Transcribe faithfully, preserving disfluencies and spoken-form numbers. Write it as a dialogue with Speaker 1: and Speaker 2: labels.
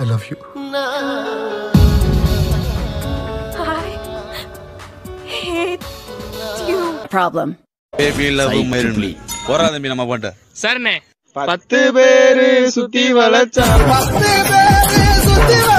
Speaker 1: I love you.
Speaker 2: I hate you.
Speaker 3: Problem.
Speaker 4: Baby love me. போறாத மீ நம்ம போட்ட.
Speaker 5: சரிண்ணே.
Speaker 6: பத்து பேரு சுத்தி வளைச்சா பத்து பேரு சுத்தி